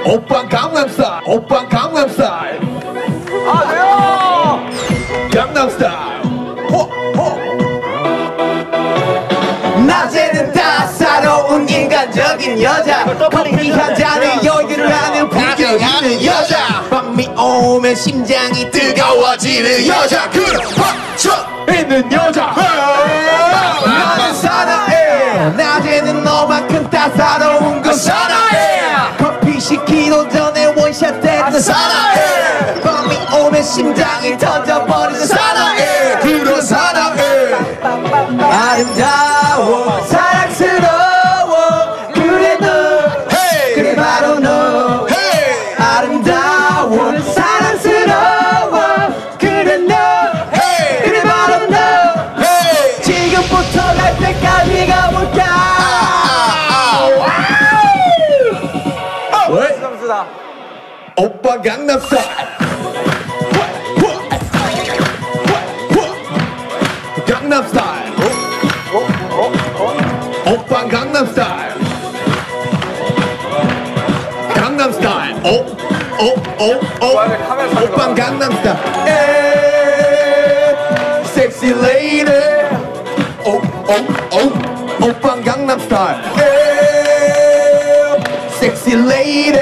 오빤 강남스타일 오빤 강남스타일 아 왜요? 강남스타일 낮에는 따사로운 인간적인 여자 커피 한 잔에 여유를 하는 품격 있는 여자 밤이 오면 심장이 뜨거워지는 여자 그런 벅차 있는 여자 나는 사랑해 낮에는 너만큼 따사로운 건 사랑해 커피 식기도 전에 원샷 때리는 사랑해 밤이 오면 심장이 터져버리는 사랑해 그런 사랑해 아름다워 사랑스러워 그래 너 그래 바로 너 아름다워 사랑스러워 그래 너 그래 바로 너 지금부터 갈 때까지 가볼까 감사합니다. 오빠 강남스타일 강남스타일 오빠 강남스타일 강남스타일 오빠 강남스타일 섹시 레이디 오빠 강남스타일 섹시 레이디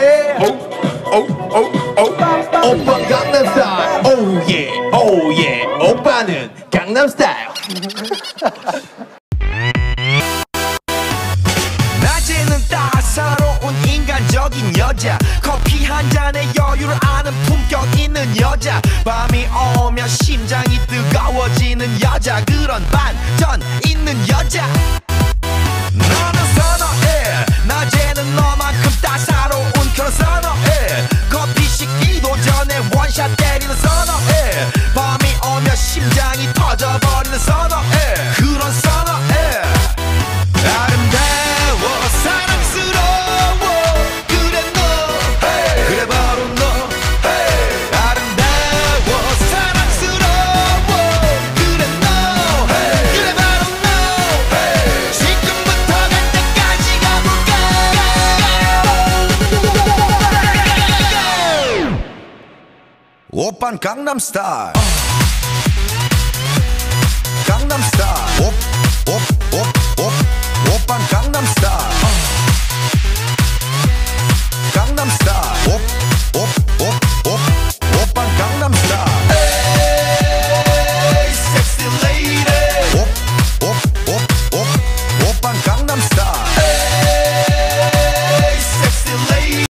오빠 강남스타일 오예 오예 오빠는 강남스타일 낮에는 따사로운 인간적인 여자 커피 한 잔에 여유를 아는 품격 있는 여자 밤이 오면 심장이 뜨거워지는 여자 그런 반전 있는 여자 너는 선어해 낮에는 너만큼 따사로운 그런 선어해 커피 식기도 전에 원샷 때리는 선어해 밤이 오면 심장이 터져버리는 선어해 그런 선어해 아름다워 사랑스러워 그래 너 그래 바로 너 아름다워 사랑스러워 그래 너 그래 바로 너 지금부터 갈 때까지 가볼까 오빤 강남스타일 강남스타일